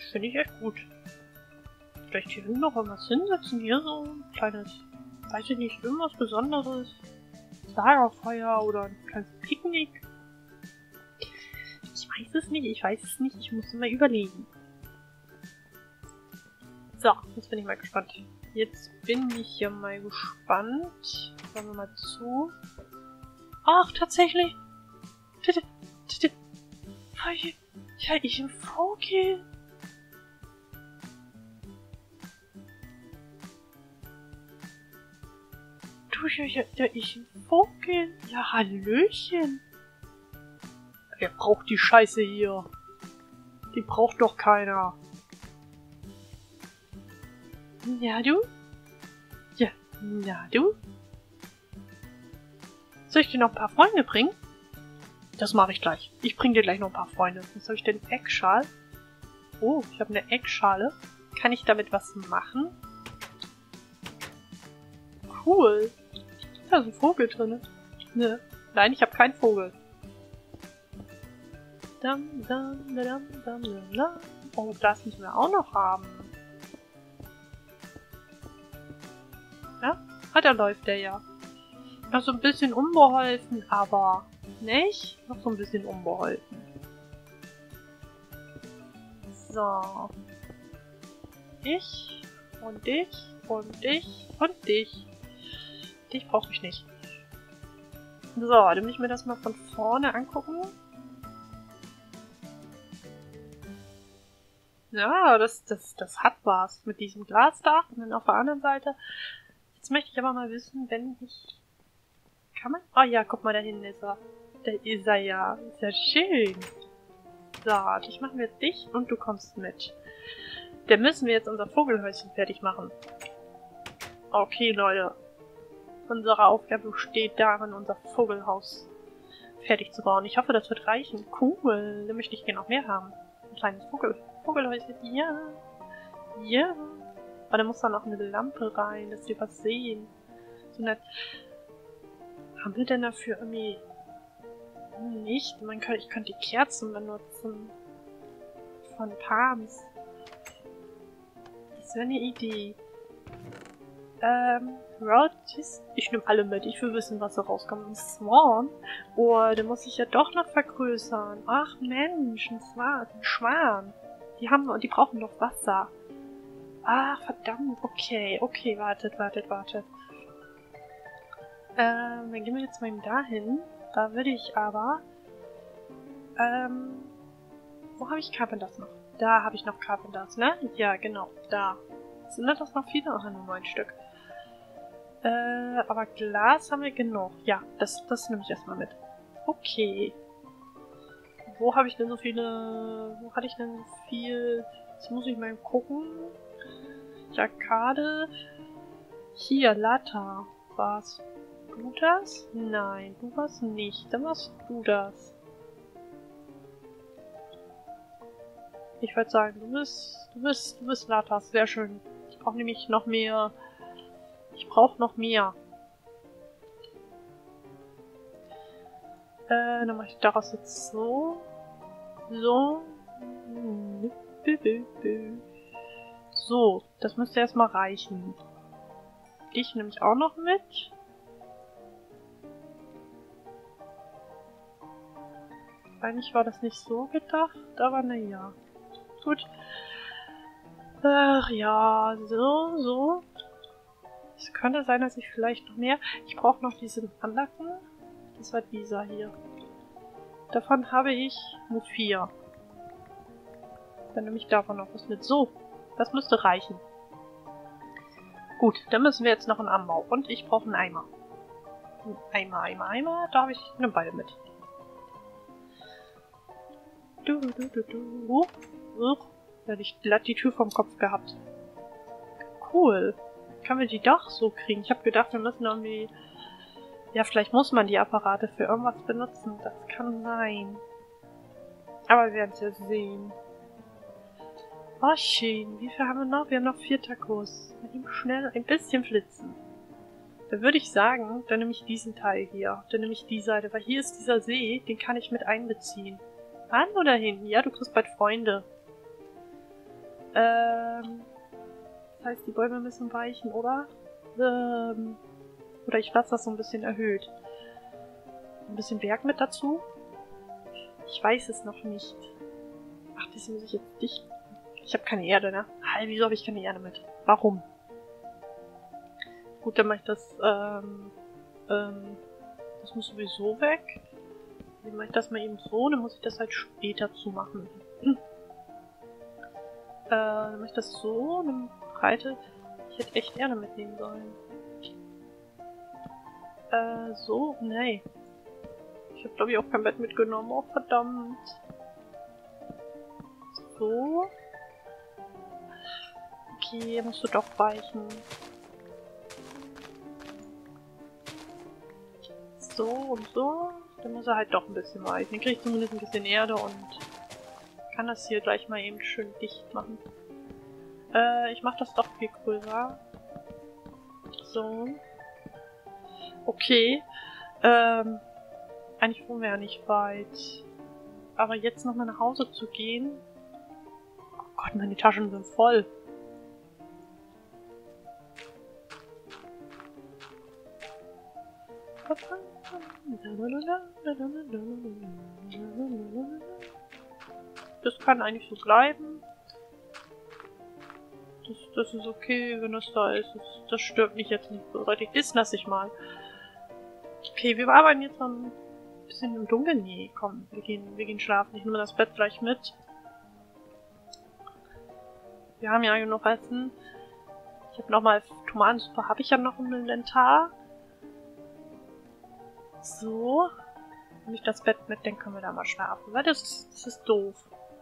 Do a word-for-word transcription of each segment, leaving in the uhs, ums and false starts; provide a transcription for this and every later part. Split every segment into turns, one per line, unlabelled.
Finde ich echt gut. Vielleicht hier noch irgendwas hinsetzen. Hier so ein kleines, weiß ich nicht, irgendwas Besonderes. Lagerfeuer oder ein kleines Picknick. Ich weiß es nicht, ich weiß es nicht. Ich muss mal überlegen. So, jetzt bin ich mal gespannt. Jetzt bin ich ja mal gespannt. Schauen wir mal zu. Ach, tatsächlich. Ja, ich ein Vogel. Du, ja, ja, ja, ich ein Vogel. Ja, Hallöchen. Wer braucht die Scheiße hier? Die braucht doch keiner. Ja, du? Ja, ja, du? Soll ich dir noch ein paar Freunde bringen? Das mache ich gleich. Ich bringe dir gleich noch ein paar Freunde. Was habe ich denn? Eggschal? Oh, ich habe eine Eggschale. Kann ich damit was machen? Cool. Da ist ein Vogel drin. Ne. Nein, ich habe keinen Vogel. Dam, dam, dam, dam, dam, dam. Oh, das müssen wir auch noch haben. Ja? Ah, da läuft der ja. Noch so ein bisschen unbeholfen, aber nicht? Noch so ein bisschen unbeholfen. So. Ich und dich und dich und dich. Dich brauche ich nicht. So, dann will ich mir das mal von vorne angucken. Ja, das, das, das hat was mit diesem Glasdach und dann auf der anderen Seite. Jetzt möchte ich aber mal wissen, wenn ich... Kann man? Oh ja, guck mal, da hinten ist er. Da ist er ja. Ist ja schön. So, ich mache mir dich und du kommst mit. Dann müssen wir jetzt unser Vogelhäuschen fertig machen. Okay, Leute. Unsere Aufgabe besteht darin, unser Vogelhaus fertig zu bauen. Ich hoffe, das wird reichen. Cool. Dann möchte ich gerne noch mehr haben. Ein kleines Vogel Vogelhäuschen. Ja. Ja. Aber da muss da noch eine Lampe rein, dass wir was sehen. So nett. Haben wir denn dafür irgendwie nicht? Man kann, ich könnte die Kerzen benutzen. Von Palms. Das wäre eine Idee. Ähm, Routes. Ich nehme alle mit. Ich will wissen, was da rauskommt. Ein Swan. Oh, den muss ich ja doch noch vergrößern. Ach Mensch, ein Swan. Ein Schwan. Die haben, die brauchen doch Wasser. Ah, verdammt. Okay, okay, wartet, wartet, wartet. Ähm, dann gehen wir jetzt mal dahin. Da würde ich aber... Ähm... Wo habe ich Carpenters noch? Da habe ich noch Carpenters, ne? Ja, genau. Da. Sind das noch viele? Ach, nur neun Stück. Äh, aber Glas haben wir genug. Ja, das, das nehme ich erstmal mit. Okay. Wo habe ich denn so viele... Wo hatte ich denn so viel... Jetzt muss ich mal gucken. Jacquard. Hier, Lata. Was? Du das? Nein, du warst nicht. Dann warst du das. Ich würde sagen, du bist, du bist, du bist Latas. Sehr schön. Ich brauche nämlich noch mehr. Ich brauche noch mehr. Äh, dann mache ich daraus jetzt so. So. So, das müsste erstmal reichen. Dich nehme ich auch noch mit. Eigentlich war das nicht so gedacht, aber naja. Gut. Ach ja, so, so. Es könnte sein, dass ich vielleicht noch mehr... Ich brauche noch diesen Anlacken. Das war dieser hier. Davon habe ich nur vier. Dann nehme ich davon noch was mit. So, das müsste reichen. Gut, dann müssen wir jetzt noch einen Anbau. Und ich brauche einen Eimer. Ein Eimer, Eimer, Eimer. Da habe ich eine Beile mit. Du, du, du, du. Huch, huch. Da hätte ich glatt die Tür vom Kopf gehabt. Cool. Können wir die doch so kriegen? Ich habe gedacht, wir müssen irgendwie... Ja, vielleicht muss man die Apparate für irgendwas benutzen. Das kann sein. Aber wir werden es ja sehen. Oh, schön. Wie viel haben wir noch? Wir haben noch vier Tacos. Mal eben schnell ein bisschen flitzen. Dann würde ich sagen, dann nehme ich diesen Teil hier. Dann nehme ich die Seite. Weil hier ist dieser See, den kann ich mit einbeziehen. An oder hinten? Ja, du kriegst bald Freunde. Ähm, das heißt, die Bäume müssen weichen, oder? Ähm, oder ich lasse das so ein bisschen erhöht. Ein bisschen Berg mit dazu? Ich weiß es noch nicht. Ach, das muss ich jetzt dicht... Ich habe keine Erde, ne? Hey, wieso habe ich keine Erde mit? Warum? Gut, dann mache ich das, ähm, ähm, das muss sowieso weg. Dann mache ich das mal eben so, dann muss ich das halt später zumachen. Hm. Äh, dann mache ich das so, eine Breite. Ich hätte echt Erde mitnehmen sollen. Äh, so? Nee. Ich habe, glaube ich, auch kein Bett mitgenommen. Oh, verdammt. So. Okay, musst du doch weichen. So und so. Dann muss er halt doch ein bisschen weichen. Dann kriege ich zumindest ein bisschen Erde und kann das hier gleich mal eben schön dicht machen. Äh, ich mache das doch viel größer. So. Okay. Ähm, eigentlich wohnen wir ja nicht weit. Aber jetzt nochmal nach Hause zu gehen. Oh Gott, meine Taschen sind voll. Das kann eigentlich so bleiben. Das, das ist okay, wenn das da ist. Das, das stört mich jetzt nicht so. Das lasse ich mal. Okay, wir arbeiten jetzt mal ein bisschen im Dunkeln. Nee, komm, wir gehen, wir gehen schlafen. Ich nehme das Bett gleich mit. Wir haben ja genug Essen. Ich habe nochmal Tomatensuppe, habe ich ja noch im Inventar. So. Nehme ich das Bett mit, dann können wir da mal schlafen. Weil das, das ist doof.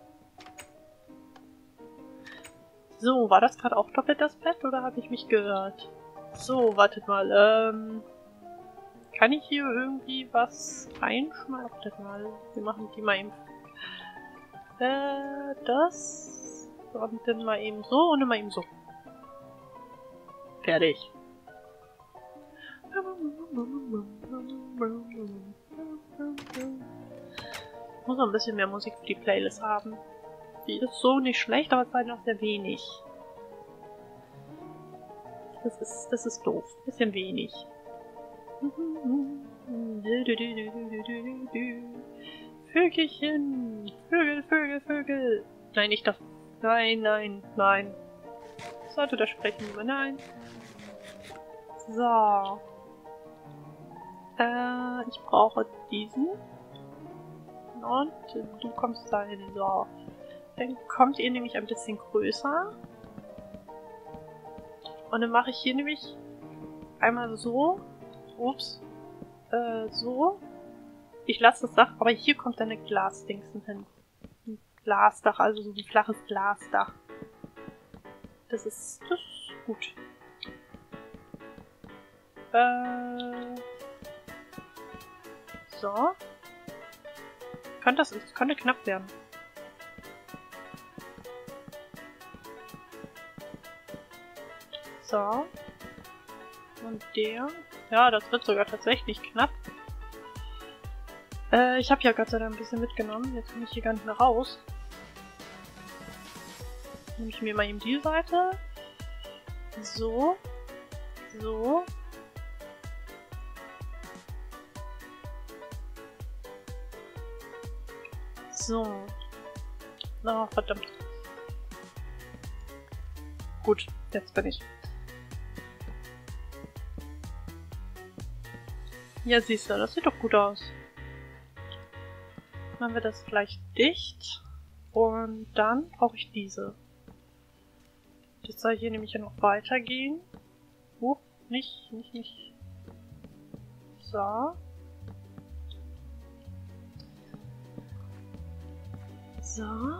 So, war das gerade auch doppelt das Bett oder habe ich mich gehört? So, wartet mal. Ähm, kann ich hier irgendwie was reinschmeißen? Wartet mal. Wir machen die mal eben. Äh, das. Und dann mal eben so und dann mal eben so. Fertig. Ich muss noch ein bisschen mehr Musik für die Playlist haben. Die ist so nicht schlecht, aber es ist halt noch sehr wenig. Das ist, das ist doof. Bisschen wenig. Vögelchen! Vögel, Vögel, Vögel! Nein, nicht das. Nein, nein, nein. Ich sollte da sprechen, aber nein. So. Äh, ich brauche diesen. Und du kommst dahin. So. Dann kommt ihr nämlich ein bisschen größer. Und dann mache ich hier nämlich einmal so. Ups. Äh, so. Ich lasse das Dach, aber hier kommt dann eine Glasdingsen hin. Ein Glasdach, also so ein flaches Glasdach. Das ist, das ist gut. Äh. So. Könnte das, das könnte knapp werden. So. Und der. Ja, das wird sogar tatsächlich knapp. Äh, ich habe ja Gott sei Dank ein bisschen mitgenommen. Jetzt komme ich hier gar nicht mehr raus. Nehme ich mir mal eben die Seite. So. So. So. Na, oh, verdammt. Gut, jetzt bin ich. Ja, siehst du, das sieht doch gut aus. Machen wir das gleich dicht. Und dann brauche ich diese. Das soll hier nämlich ja noch weitergehen. Oh, nicht, nicht, nicht. So. So.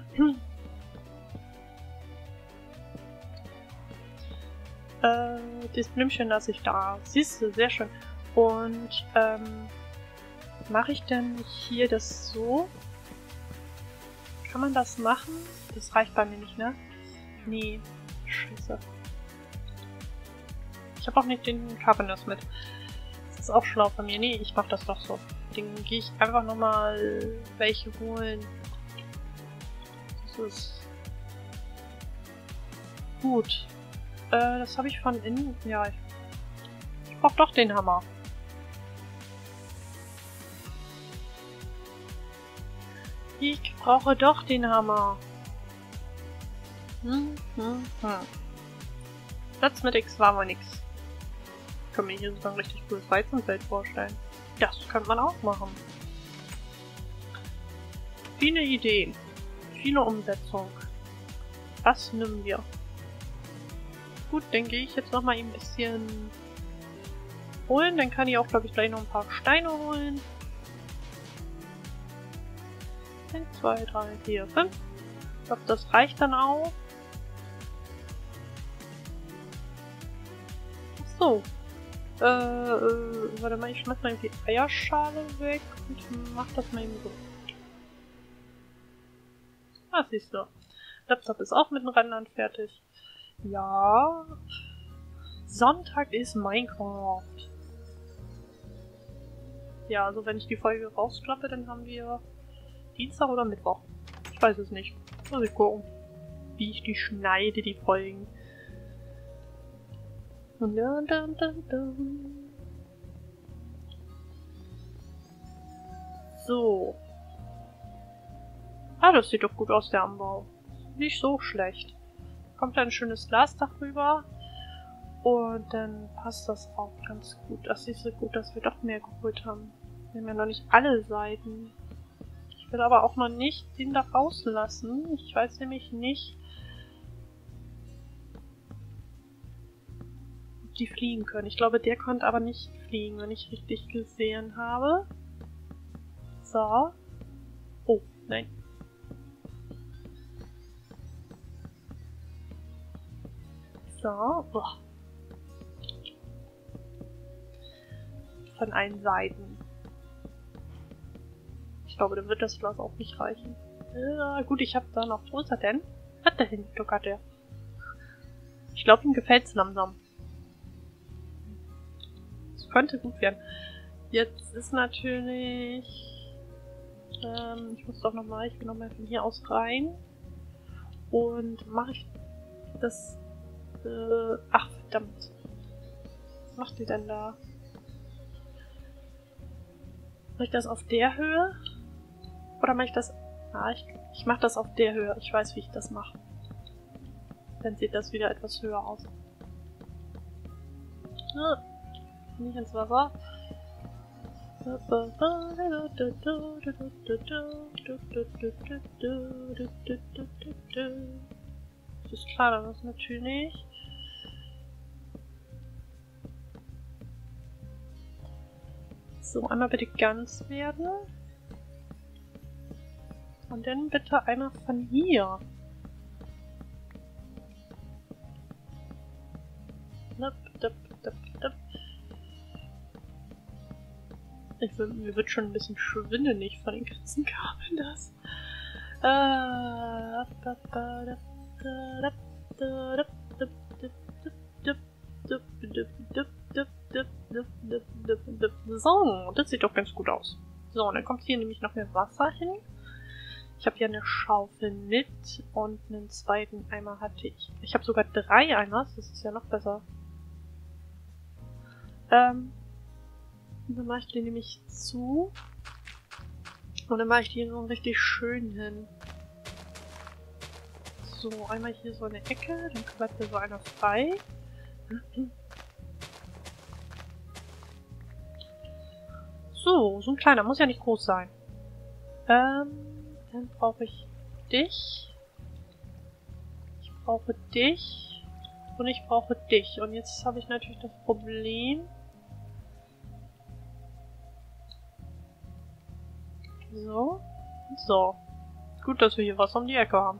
äh, das Blümchen lasse ich da. Siehst du, sehr schön. Und, ähm, mache ich denn hier das so? Kann man das machen? Das reicht bei mir nicht, ne? Nee. Scheiße. Ich habe auch nicht den Carpenters mit. Das ist auch schlau von mir. Nee, ich mache das doch so. Dann gehe ich einfach nochmal welche holen. Das ist Gut. Äh, das habe ich von innen... Ja, ich, ich brauche doch den Hammer. Ich brauche doch den Hammer. Hm, hm, hm. Platz mit X war mal nix. Ich kann mir hier sogar ein richtig cooles Weizenfeld vorstellen. Das könnte man auch machen. Viele Ideen. Viele Umsetzung. Was nehmen wir? Gut, dann gehe ich jetzt nochmal ein bisschen holen. Dann kann ich auch, glaube ich, gleich noch ein paar Steine holen. eins, zwei, drei, vier, fünf. Ich glaube, das reicht dann auch. Ach so. Äh, äh, warte mal, ich schmeiß mal die Eierschale weg und mach das mal eben so. Ah, siehst du. Laptop ist auch mit den Rändern fertig. Ja. Sonntag ist Minecraft. Ja, also wenn ich die Folge rausklappe, dann haben wir Dienstag oder Mittwoch. Ich weiß es nicht. Muss ich gucken, wie ich die schneide, die Folgen. Dun, dun, dun, dun. So. Ah, das sieht doch gut aus, der Anbau. Nicht so schlecht. Kommt ein schönes Glasdach rüber. Und dann passt das auch ganz gut. Das ist so gut, dass wir doch mehr geholt haben. Wir haben ja noch nicht alle Seiten. Ich will aber auch noch nicht den da rauslassen. Ich weiß nämlich nicht, ob die fliegen können. Ich glaube, der konnte aber nicht fliegen, wenn ich richtig gesehen habe. So. Oh, nein. So. Oh. Von allen Seiten. Ich glaube, dann wird das Glas auch nicht reichen. Äh, gut, ich habe da noch... Wo ist er denn? Was da hinten duckert der? Ich glaube, ihm gefällt es langsam. Es könnte gut werden. Jetzt ist natürlich... Ähm, ich muss doch nochmal... Ich will nochmal von hier aus rein. Und mache ich das... Äh, ach, verdammt. Was macht die denn da? Mache ich das auf der Höhe? Oder mache ich das... Ah, ich, ich mache das auf der Höhe. Ich weiß, wie ich das mache. Dann sieht das wieder etwas höher aus. Ah, nicht ins Wasser. Das ist klar, das ist natürlich... So, einmal bitte ganz werden. Und dann bitte einmal von hier. Ich will, mir wird schon ein bisschen schwindelig von den ganzen Kabeln das. So, das sieht doch ganz gut aus. So, und dann kommt hier nämlich noch mehr Wasser hin. Ich habe hier eine Schaufel mit und einen zweiten Eimer hatte ich. Ich habe sogar drei Eimer, das ist ja noch besser. Ähm, dann mache ich den nämlich zu. Und dann mache ich die so richtig schön hin. So, einmal hier so eine Ecke, dann bleibt hier so einer frei. So, so ein kleiner, muss ja nicht groß sein. Ähm, dann brauche ich dich. Ich brauche dich. Und ich brauche dich. Und jetzt habe ich natürlich das Problem. So. So. Gut, dass wir hier was um die Ecke haben.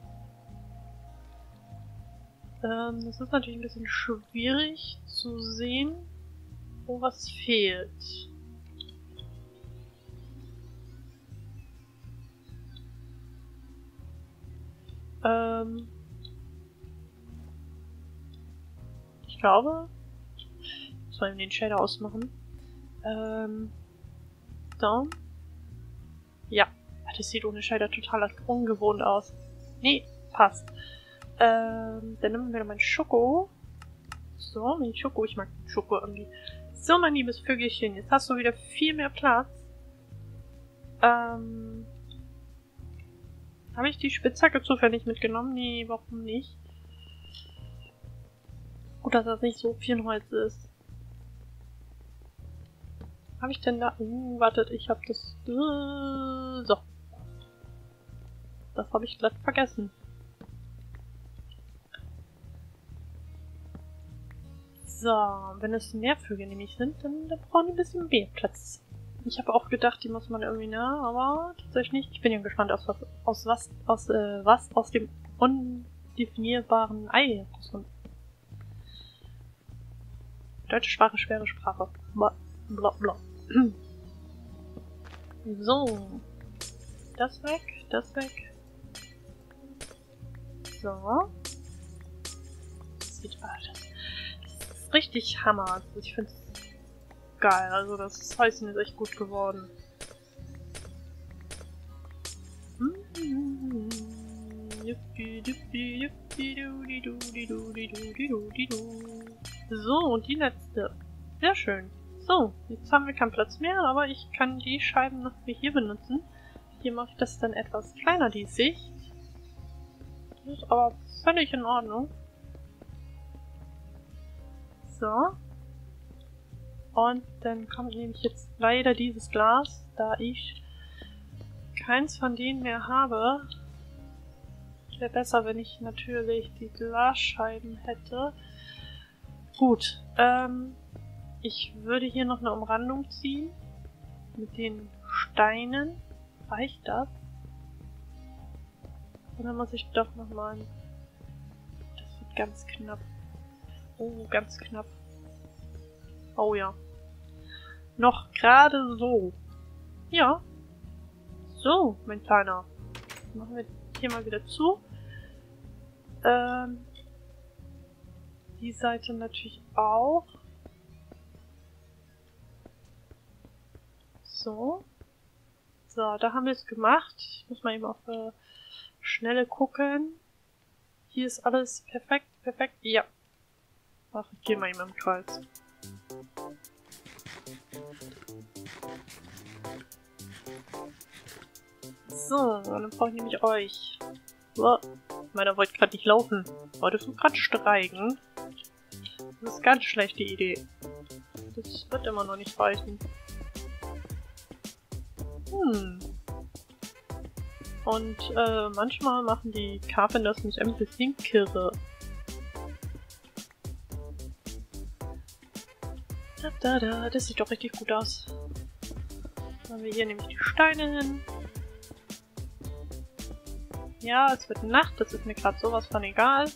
Ähm, das ist natürlich ein bisschen schwierig zu sehen, wo was fehlt. Ähm, ich glaube, ich muss mal den Shader ausmachen. Ähm, so. Ja, das sieht ohne Shader total ungewohnt aus. Nee, passt. Ähm, dann nehmen wir wieder mein Schoko. So, mein Schoko. Ich mag Schoko irgendwie. So, mein liebes Vögelchen. Jetzt hast du wieder viel mehr Platz. Ähm... Habe ich die Spitzhacke zufällig mitgenommen? Nee, warum nicht? Gut, dass das nicht so viel Holz ist. Habe ich denn da... Uh, wartet, ich habe das... Uh, so. Das habe ich glatt vergessen. So, wenn es mehr Vögel nämlich sind, dann, dann brauchen die ein bisschen mehr Platz. Ich habe auch gedacht, die muss man irgendwie, ne, aber tatsächlich nicht. Ich bin ja gespannt, aus was, aus was, aus, äh, was aus dem undefinierbaren Ei rauskommt. Deutsche Sprache, schwere Sprache. Bla, bla, bla. So. Das weg, das weg. So. Das sieht, ah, das ist richtig Hammer. Also ich finde es geil. Also das Häuschen ist echt gut geworden. So, und die letzte. Sehr schön. So, jetzt haben wir keinen Platz mehr, aber ich kann die Scheiben noch für hier benutzen. Hier mache ich das dann etwas kleiner, die Sicht. Das ist aber völlig in Ordnung. So. Und dann kommt nämlich jetzt leider dieses Glas, da ich keins von denen mehr habe. Wäre besser, wenn ich natürlich die Glasscheiben hätte. Gut, ähm, ich würde hier noch eine Umrandung ziehen. Mit den Steinen. Reicht das? Und dann muss ich doch nochmal... Das wird ganz knapp. Oh, ganz knapp. Oh ja. Noch gerade so. Ja. So, mein Kleiner. Machen wir hier mal wieder zu. Ähm, die Seite natürlich auch. So. So, da haben wir es gemacht. Ich muss mal eben auf äh, Schnelle gucken. Hier ist alles perfekt, perfekt. Ja. Ach, ich gehe mal eben im Kreis. So, und dann brauche ich nämlich euch. So, meiner wollte gerade nicht laufen. Wolltest du gerade streiken? Das ist eine ganz schlechte Idee. Das wird immer noch nicht reichen. Hm. Und äh, manchmal machen die Carpenters mich ein bisschen kirre. Da, da, da, das sieht doch richtig gut aus. Dann haben wir hier nämlich die Steine hin. Ja, es wird Nacht, das ist mir gerade sowas von egal.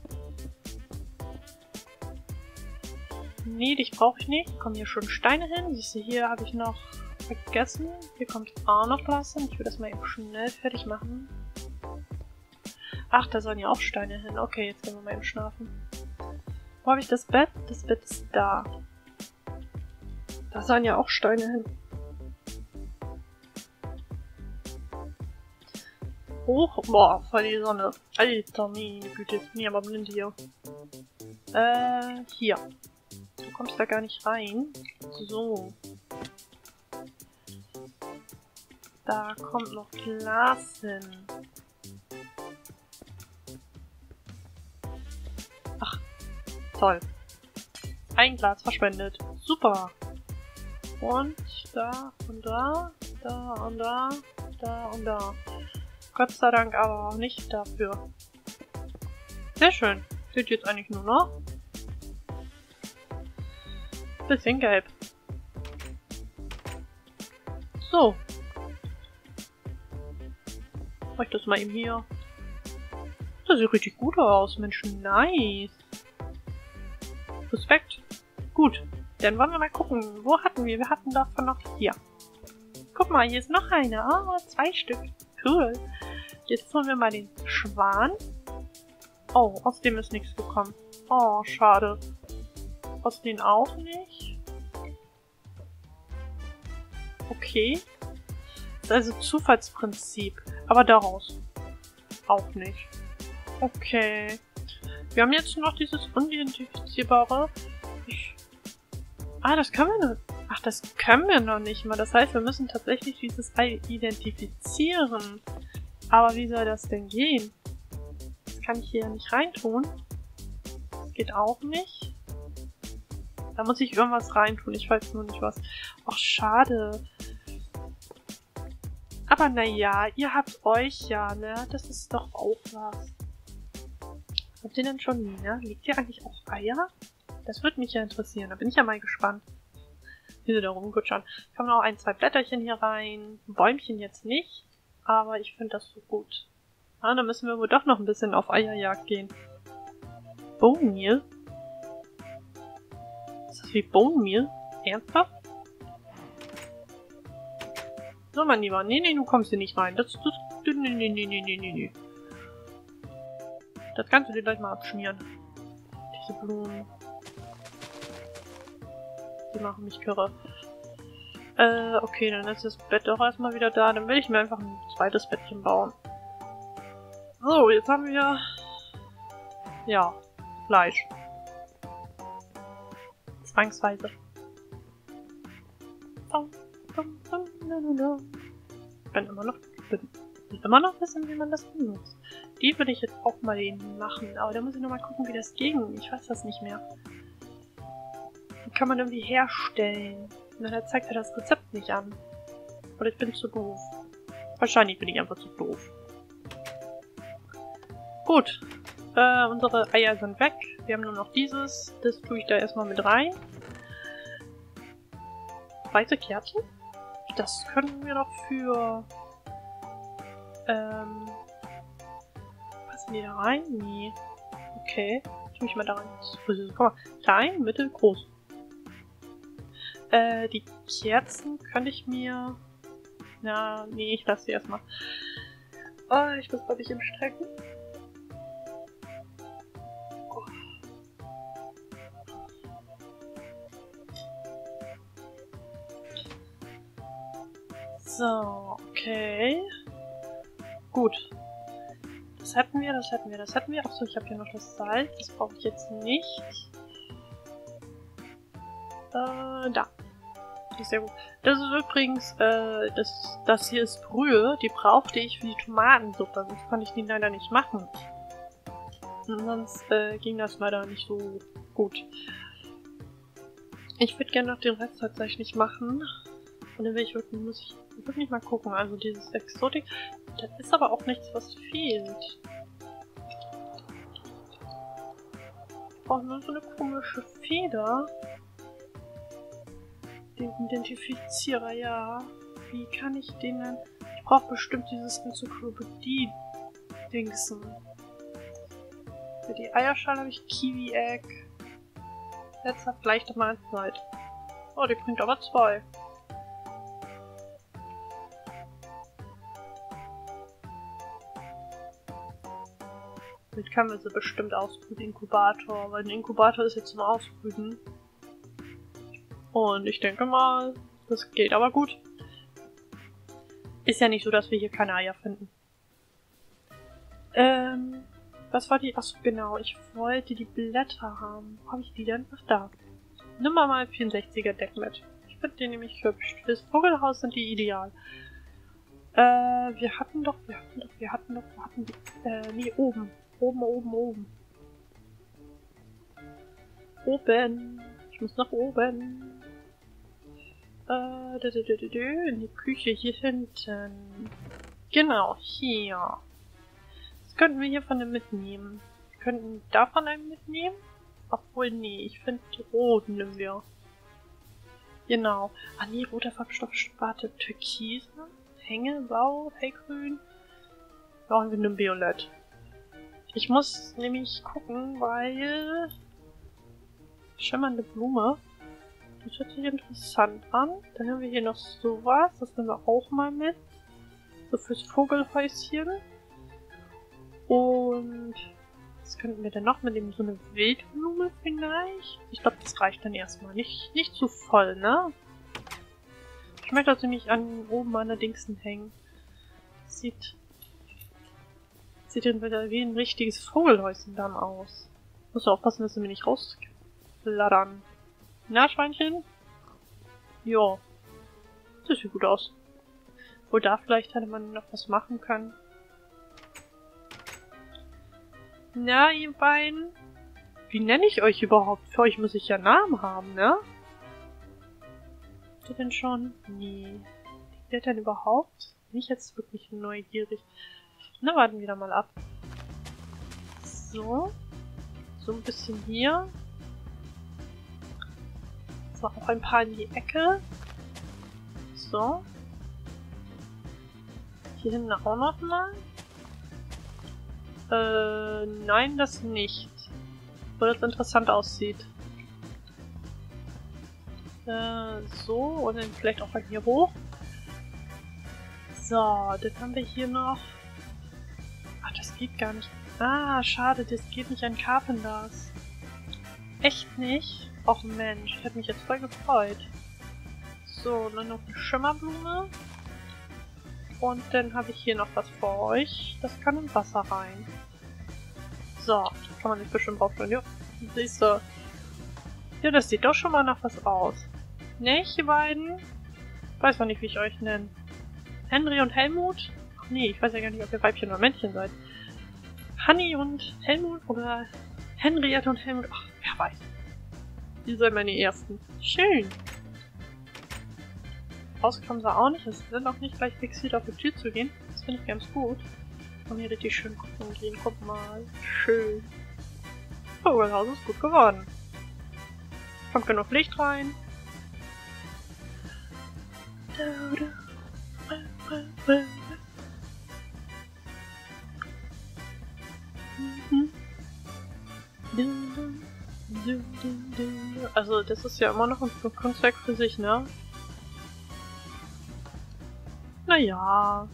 Nee, dich brauche ich nicht. Kommen hier schon Steine hin. Siehst du, hier habe ich noch vergessen. Hier kommt auch noch Glas hin. Ich will das mal eben schnell fertig machen. Ach, da sollen ja auch Steine hin. Okay, jetzt gehen wir mal eben schlafen. Wo habe ich das Bett? Das Bett ist da. Da sollen ja auch Steine hin. Hoch. Boah, voll die Sonne. Alter, meine Güte, jetzt bin ich aber blind hier. Äh, hier. Du kommst da gar nicht rein. So. Da kommt noch Glas hin. Ach, toll. Ein Glas verschwendet. Super. Und da und da, da und da, da und da. Gott sei Dank aber auch nicht dafür. Sehr schön. Fehlt jetzt eigentlich nur noch bisschen gelb. So. Mach ich das mal eben hier. Das sieht richtig gut aus, Mensch. Nice. Respekt. Gut. Dann wollen wir mal gucken. Wo hatten wir? Wir hatten davon noch hier. Guck mal, hier ist noch eine. Ah, zwei Stück. Cool. Jetzt holen wir mal den Schwan. Oh, aus dem ist nichts gekommen. Oh, schade. Aus denen auch nicht. Okay. Das ist also Zufallsprinzip. Aber daraus auch nicht. Okay. Wir haben jetzt noch dieses Unidentifizierbare. Ich... Ah, das können wir noch. Ach, das können wir noch nicht mal. Das heißt, wir müssen tatsächlich dieses Ei identifizieren. Aber wie soll das denn gehen? Das kann ich hier ja nicht reintun. Das geht auch nicht. Da muss ich irgendwas reintun. Ich weiß nur nicht was. Ach, schade. Aber naja, ihr habt euch ja, ne? Das ist doch auch was. Habt ihr denn schon nie, ne? Legt ihr eigentlich auch Eier? Das würde mich ja interessieren. Da bin ich ja mal gespannt. Wie sie da rumkutschern. Kann man auch ein, zwei Blätterchen hier rein. Ein Bäumchen jetzt nicht. Aber ich finde das so gut. Ah, dann müssen wir wohl doch noch ein bisschen auf Eierjagd gehen. Bone Meal? Ist das wie Bone Meal? Ernsthaft? So, mein Lieber. Nee, nee, du kommst hier nicht rein. Das, das, nee, nee, nee, nee, nee, nee, nee. Das kannst du dir gleich mal abschmieren. Diese Blumen. Die machen mich kirre. Äh, okay, dann ist das Bett auch erstmal wieder da. Dann will ich mir einfach ein zweites Bettchen bauen. So, jetzt haben wir... Ja, Fleisch. Zwangsweise. Ich bin immer noch... Bin immer noch wissen, wie man das benutzt. Die würde ich jetzt auch mal eben machen. Aber da muss ich nochmal gucken, wie das ging. Ich weiß das nicht mehr. Die kann man irgendwie herstellen. Na, da zeigt er das Rezept nicht an. Oder ich bin zu doof. Wahrscheinlich bin ich einfach zu doof. Gut. Äh, unsere Eier sind weg. Wir haben nur noch dieses. Das tue ich da erstmal mit rein. Weiße Kerzen? Das können wir doch für... Ähm... Passen die da rein? Nee. Okay. Tue ich mal da rein. Guck mal. Klein, mittel, groß. Äh, die Kerzen könnte ich mir... Na, nee, ich lasse sie erstmal. Oh, ich muss mal bisschen strecken. Oh. So, okay. Gut. Das hätten wir, das hätten wir, das hätten wir. Achso, ich habe hier noch das Salz. Das brauche ich jetzt nicht. Äh, da. Sehr gut. Das ist übrigens, äh, das, das hier ist Brühe. Die brauchte ich für die Tomatensuppe. Sonst konnte ich die leider nicht machen. Und sonst äh, ging das leider nicht so gut. Ich würde gerne noch den Rest tatsächlich machen. Und dann will ich wirklich, muss ich wirklich mal gucken. Also dieses Exotik, das ist aber auch nichts, was fehlt. Ich brauche nur so eine komische Feder. Den Identifizierer, ja. Wie kann ich den denn... Ich brauche bestimmt dieses Enzyklopädie-Dingsen. Für die Eierschale habe ich Kiwi-Egg. Jetzt hat leichte Mahlzeit. Oh, die bringt aber zwei. Damit können wir sie bestimmt ausbrüten, Inkubator. Weil ein Inkubator ist jetzt zum Ausbrüten. Und ich denke mal, das geht aber gut. Ist ja nicht so, dass wir hier keine Eier finden. Ähm, was war die? Achso, genau. Ich wollte die Blätter haben. Wo habe ich die denn? Ach, da. Nimm mal mal vierundsechziger Deck mit. Ich finde die nämlich hübsch. Fürs Vogelhaus sind die ideal. Äh, wir hatten doch, wir hatten doch, wir hatten doch, wir hatten, äh, nee, oben. Oben, oben, oben. Oben. Ich muss nach oben. Äh, in die Küche hier hinten. Genau, hier. Das könnten wir hier von dem mitnehmen. Wir könnten davon einen mitnehmen. Obwohl, nee, ich finde die roten nehmen wir. Genau. Ah, nee, roter Farbstoff, warte, Türkise, Hänge, Blau, Hellgrün. Ja, und wir nehmen Violett. Ich muss nämlich gucken, weil... Schimmernde Blume. Das hört sich interessant an. Dann haben wir hier noch sowas. Das nehmen wir auch mal mit. So fürs Vogelhäuschen. Und was könnten wir denn noch mitnehmen? So eine Wildblume vielleicht? Ich glaube, das reicht dann erstmal. Nicht, nicht zu voll, ne? Ich möchte das nämlich an oben an der Dingsen hängen. Sieht Sieht denn wieder wie ein richtiges Vogelhäuschen dann aus. Muss aufpassen, dass sie mir nicht rausflattern. Na, Schweinchen? Jo. Das sieht gut aus. Wohl da vielleicht hätte man noch was machen können. Na, ihr beiden? Wie nenne ich euch überhaupt? Für euch muss ich ja Namen haben, ne? Habt ihr denn schon? Nee. Liegt der denn überhaupt? Bin ich jetzt wirklich neugierig? Na, warten wir da mal ab. So. So ein bisschen hier. So, auch ein paar in die Ecke. So. Hier hinten auch noch mal. Äh, nein, das nicht. Wo das interessant aussieht. Äh, so, und dann vielleicht auch mal hier hoch. So, dann haben wir hier noch... Ach, das geht gar nicht. Ah, schade, das geht nicht an Carpenters. Echt nicht? Och Mensch, ich hätte mich jetzt voll gefreut. So, und dann noch eine Schimmerblume. Und dann habe ich hier noch was für euch. Das kann in Wasser rein. So, kann man sich bestimmt draufstellen. Ja, siehst du. Ja, das sieht doch schon mal nach was aus. Nicht, ihr beiden? Weiß noch nicht, wie ich euch nenne. Henry und Helmut? Ach nee, ich weiß ja gar nicht, ob ihr Weibchen oder Männchen seid. Hanni und Helmut oder Henriette und Helmut? Ach, wer weiß. Die sind meine Ersten. Schön. Rauskommen sie auch nicht. Sie sind auch nicht gleich fixiert, auf die Tür zu gehen. Das finde ich ganz gut. Und hier richtig schön gucken gehen. Guck mal. Schön. Oh, das Haus ist gut geworden. Kommt genug Licht rein. Also, das ist ja immer noch ein Kunstwerk für sich, ne? Naja.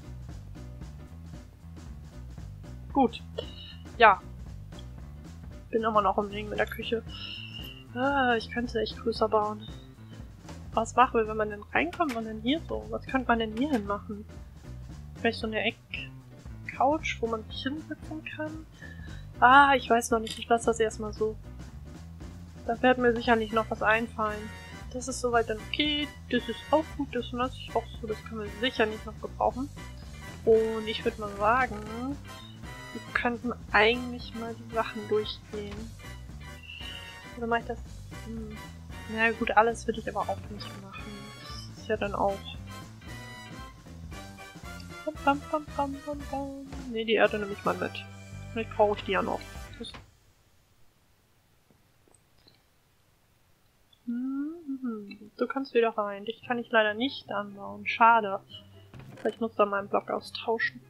Gut. Ja. Bin immer noch im Ding mit der Küche. Ah, ich könnte echt größer bauen. Was machen wir, wenn man denn reinkommt und dann hier so? Was könnte man denn hier hin machen? Vielleicht so eine Eck-Couch, wo man sich hinsetzen kann? Ah, ich weiß noch nicht. Ich lasse das erstmal so. Da wird mir sicherlich noch was einfallen. Das ist soweit dann okay. Das ist auch gut. Das lasse ich auch so. Das können wir sicherlich noch gebrauchen. Und ich würde mal sagen, wir könnten eigentlich mal die Sachen durchgehen. Oder mache ich das? Hm. Na gut, alles würde ich aber auch nicht machen. Das ist ja dann auch... Bam, bam, bam, bam, bam, bam. Ne, die Erde nehme ich mal mit. Vielleicht brauche ich die ja noch. Das hm, du kannst wieder rein. Dich kann ich leider nicht anbauen. Schade. Vielleicht muss da meinen Block austauschen.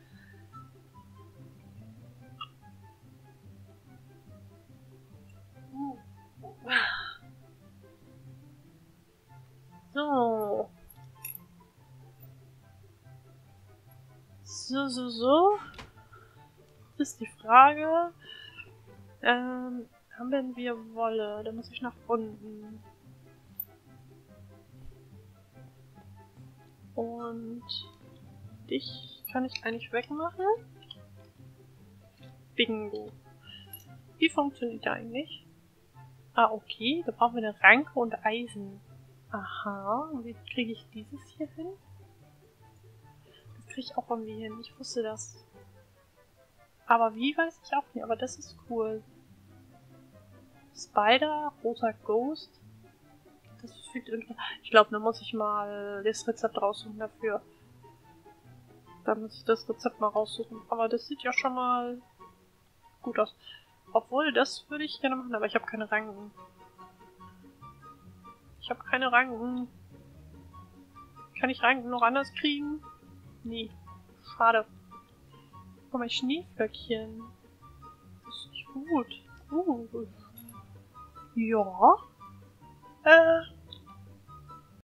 So. So, so, so. Das ist die Frage. Ähm, haben wir Wolle? Da muss ich nach unten. Und dich kann ich eigentlich wegmachen. Bingo. Wie funktioniert der eigentlich? Ah, okay. Da brauchen wir eine Ranke und Eisen. Aha. Und wie kriege ich dieses hier hin? Das kriege ich auch irgendwie hin. Ich wusste das. Aber wie, weiß ich auch nicht. Aber das ist cool. Spider, roter Ghost. Das ist viel interessant. Ich glaube, da muss ich mal das Rezept raussuchen dafür. Da muss ich das Rezept mal raussuchen. Aber das sieht ja schon mal gut aus. Obwohl, das würde ich gerne machen, aber ich habe keine Ranken. Ich habe keine Ranken. Kann ich Ranken noch anders kriegen? Nee. Schade. Oh, mein Schneeflöckchen. Das ist nicht gut. Uh. Ja. Äh.